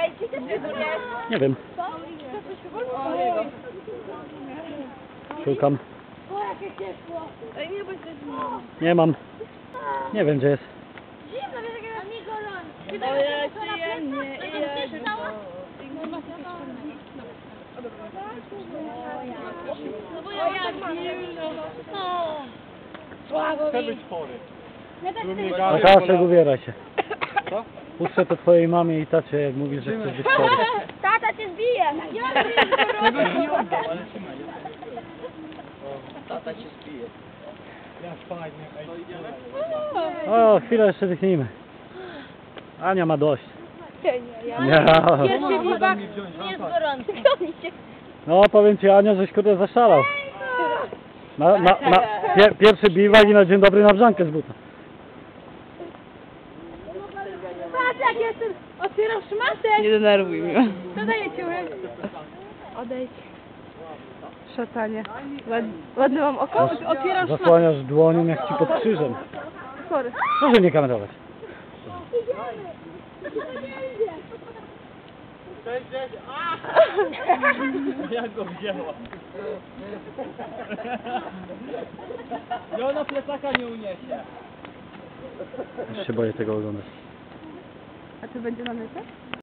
Ej, czy ty przygotujesz? Nie wiem. Szukam. O, jakie ciepło. Ej, nie bądź zimno. Nie mam. Nie wiem gdzie jest. Zimno, wiesz, jak jest mi gorąco. O, ja przyjemnie, No bo ja mam no. Słabo Chcę mi. być chory. Ja też chcę. Nataszek, ubieraj się. Co? Puszczę to twojej mamie i tacie, jak mówisz, że chcesz być chory. Tata cię zbije. Tego ci nie oddał, ale trzymaj. Tata cię zbije. Jak fajnie. Ej, to idziemy? O, chwilę jeszcze dychnijmy. Ania ma dość. Nie. Pierwszy biwak nie jest gorący. No powiem ci, Ania, żeś kurde zaszalał. Pierwszy biwak i na dzień dobry na brzankę z buta. Patrz, jak jestem. Otwieram szmatę. Nie denerwuj mnie. Co daje ciuchy? Odejdź. Szatanie. Ładne mam oko? Otwieram szmatę. Zasłaniasz dłonią jak ci pod krzyżem. Sorry. Proszę nie kamerować. Cześć, cześć. Jak go wzięła? I ona plecaka nie uniesie. Już się boję tego oglądać. A to będzie na necie?